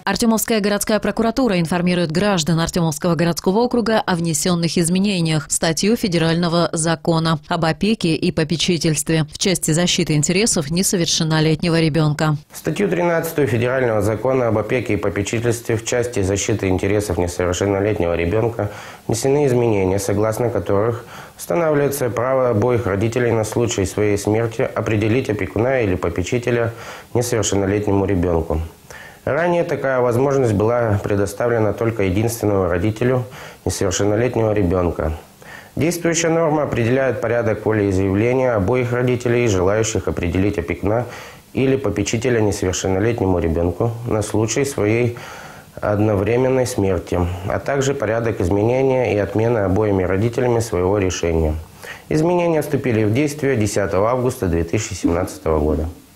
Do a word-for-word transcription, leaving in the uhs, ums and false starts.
Артемовская городская прокуратура информирует граждан Артемовского городского округа о внесенных изменениях в статью федерального закона об опеке и попечительстве в части защиты интересов несовершеннолетнего ребенка. В статью тринадцатую федерального закона об опеке и попечительстве в части защиты интересов несовершеннолетнего ребенка внесены изменения, согласно которых устанавливается право обоих родителей на случай своей смерти определить опекуна или попечителя несовершеннолетнему ребенку. Ранее такая возможность была предоставлена только единственному родителю несовершеннолетнего ребенка. Действующая норма определяет порядок волеизъявления обоих родителей, желающих определить опекуна или попечителя несовершеннолетнему ребенку на случай своей одновременной смерти, а также порядок изменения и отмены обоими родителями своего решения. Изменения вступили в действие десятого августа две тысячи семнадцатого года.